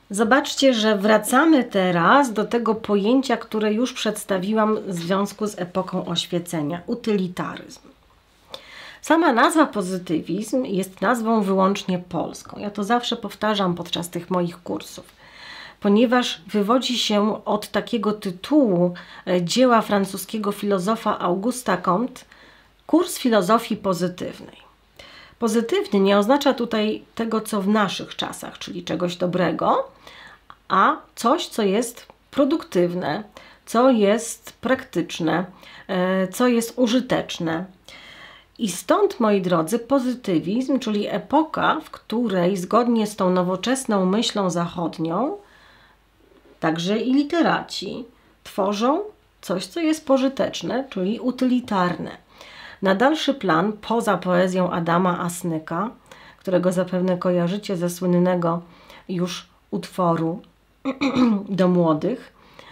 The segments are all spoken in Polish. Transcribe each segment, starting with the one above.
Zobaczcie, że wracamy teraz do tego pojęcia, które już przedstawiłam w związku z epoką oświecenia – utylitaryzm. Sama nazwa pozytywizm jest nazwą wyłącznie polską. Ja to zawsze powtarzam podczas tych moich kursów, ponieważ wywodzi się od takiego tytułu dzieła francuskiego filozofa Augusta Comte Kurs filozofii pozytywnej. Pozytywny nie oznacza tutaj tego, co w naszych czasach, czyli czegoś dobrego, a coś, co jest produktywne, co jest praktyczne, co jest użyteczne. I stąd, moi drodzy, pozytywizm, czyli epoka, w której zgodnie z tą nowoczesną myślą zachodnią, także i literaci tworzą coś, co jest pożyteczne, czyli utylitarne. Na dalszy plan, poza poezją Adama Asnyka, którego zapewne kojarzycie ze słynnego już utworu do młodych,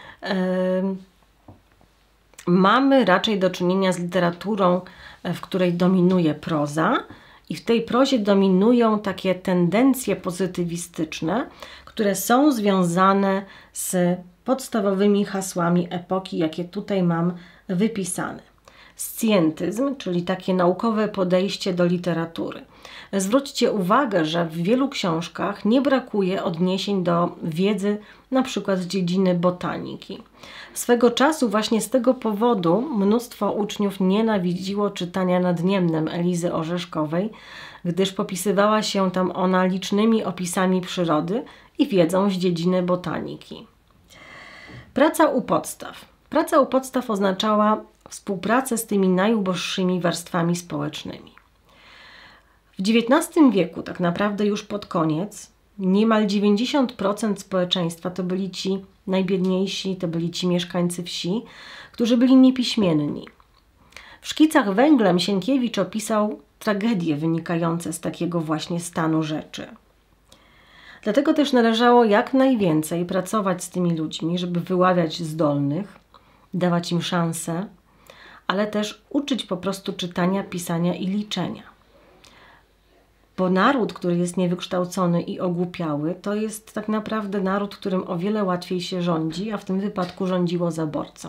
mamy raczej do czynienia z literaturą, w której dominuje proza i w tej prozie dominują takie tendencje pozytywistyczne, które są związane z podstawowymi hasłami epoki, jakie tutaj mam wypisane. Scjentyzm, czyli takie naukowe podejście do literatury. Zwróćcie uwagę, że w wielu książkach nie brakuje odniesień do wiedzy, na przykład z dziedziny botaniki. Swego czasu właśnie z tego powodu mnóstwo uczniów nienawidziło czytania Nadniemnem Elizy Orzeszkowej, gdyż popisywała się tam ona licznymi opisami przyrody i wiedzą z dziedziny botaniki. Praca u podstaw. Praca u podstaw oznaczała współpracę z tymi najuboższymi warstwami społecznymi. W XIX wieku, tak naprawdę już pod koniec, niemal 90% społeczeństwa to byli ci najbiedniejsi, to byli ci mieszkańcy wsi, którzy byli niepiśmienni. W Szkicach węglem Sienkiewicz opisał tragedie wynikające z takiego właśnie stanu rzeczy. Dlatego też należało jak najwięcej pracować z tymi ludźmi, żeby wyławiać zdolnych, dawać im szansę, ale też uczyć po prostu czytania, pisania i liczenia. Bo naród, który jest niewykształcony i ogłupiały, to jest tak naprawdę naród, którym o wiele łatwiej się rządzi, a w tym wypadku rządziło zaborcą.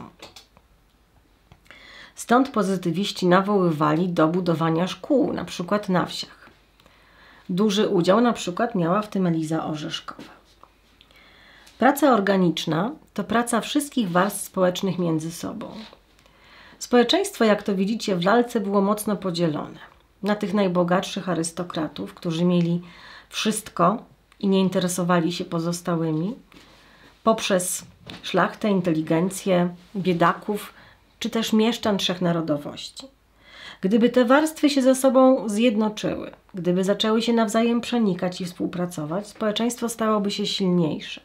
Stąd pozytywiści nawoływali do budowania szkół, na przykład na wsiach. Duży udział na przykład miała w tym Eliza Orzeszkowa. Praca organiczna to praca wszystkich warstw społecznych między sobą. Społeczeństwo, jak to widzicie w lalce, było mocno podzielone na tych najbogatszych arystokratów, którzy mieli wszystko i nie interesowali się pozostałymi, poprzez szlachtę, inteligencję, biedaków, czy też mieszczan trzech narodowości. Gdyby te warstwy się ze sobą zjednoczyły, gdyby zaczęły się nawzajem przenikać i współpracować, społeczeństwo stałoby się silniejsze.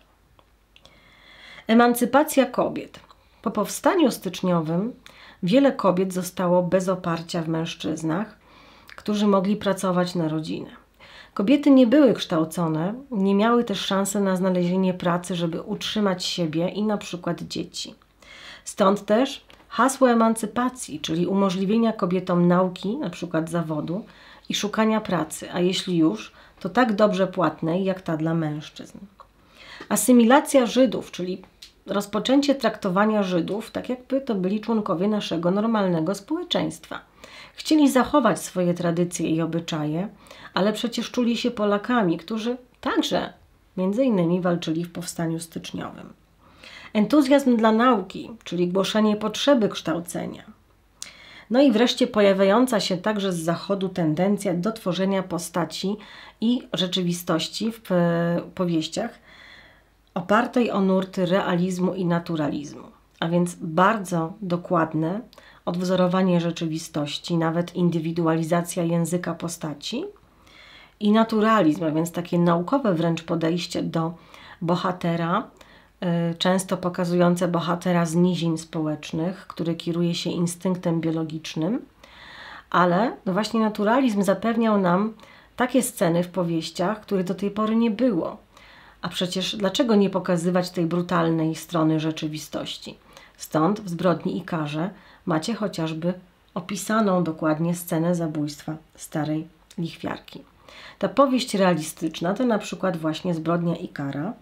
Emancypacja kobiet. Po powstaniu styczniowym wiele kobiet zostało bez oparcia w mężczyznach, którzy mogli pracować na rodzinę. Kobiety nie były kształcone, nie miały też szansy na znalezienie pracy, żeby utrzymać siebie i na przykład dzieci. Stąd też hasło emancypacji, czyli umożliwienia kobietom nauki, na przykład zawodu i szukania pracy, a jeśli już, to tak dobrze płatnej jak ta dla mężczyzn. Asymilacja Żydów, czyli rozpoczęcie traktowania Żydów tak, jakby to byli członkowie naszego normalnego społeczeństwa. Chcieli zachować swoje tradycje i obyczaje, ale przecież czuli się Polakami, którzy także między innymi walczyli w powstaniu styczniowym. Entuzjazm dla nauki, czyli głoszenie potrzeby kształcenia. No i wreszcie pojawiająca się także z zachodu tendencja do tworzenia postaci i rzeczywistości w powieściach opartej o nurty realizmu i naturalizmu, a więc bardzo dokładne odwzorowanie rzeczywistości, nawet indywidualizacja języka postaci i naturalizm, a więc takie naukowe wręcz podejście do bohatera, często pokazujące bohatera z nizin społecznych, który kieruje się instynktem biologicznym, ale no właśnie naturalizm zapewniał nam takie sceny w powieściach, których do tej pory nie było. A przecież dlaczego nie pokazywać tej brutalnej strony rzeczywistości? Stąd w Zbrodni i karze macie chociażby opisaną dokładnie scenę zabójstwa starej lichwiarki. Ta powieść realistyczna to na przykład właśnie Zbrodnia i kara,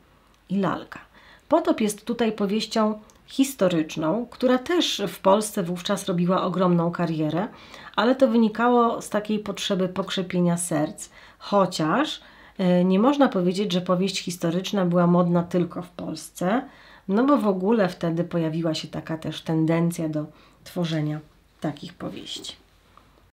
i lalka. Potop jest tutaj powieścią historyczną, która też w Polsce wówczas robiła ogromną karierę, ale to wynikało z takiej potrzeby pokrzepienia serc, chociaż nie można powiedzieć, że powieść historyczna była modna tylko w Polsce, no bo w ogóle wtedy pojawiła się taka też tendencja do tworzenia takich powieści.